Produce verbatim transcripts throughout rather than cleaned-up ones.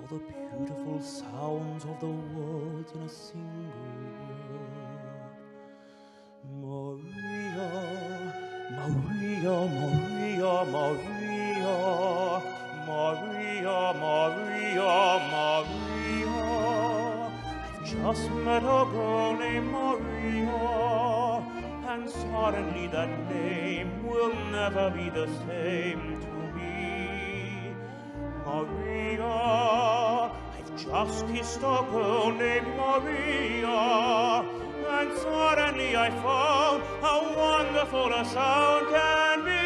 the beautiful sounds of the words in a single word. Maria, Maria, Maria, Maria, Maria, Maria, Maria. I've just met a girl named Maria, and suddenly that name will never be the same to me. Maria, I've just kissed a girl named Maria, and suddenly I found how wonderful a sound can be.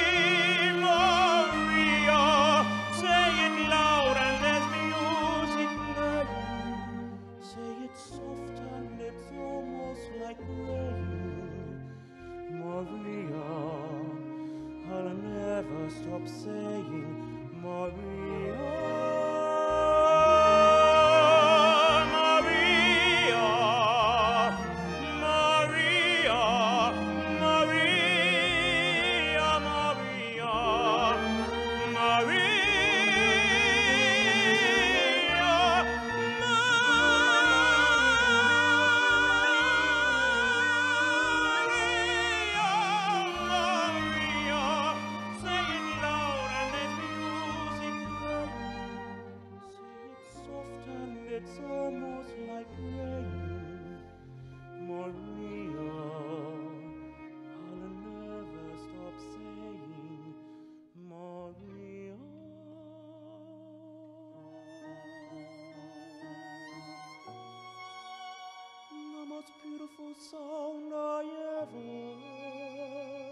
Maria, say it loud and there's music playing. Say it soft and it's almost like rain. Maria, I'll never stop saying Maria. Maria, Maria, Maria, Maria, Maria. It's almost like rain. Maria, I'll never stop saying Maria. The most beautiful sound I ever heard.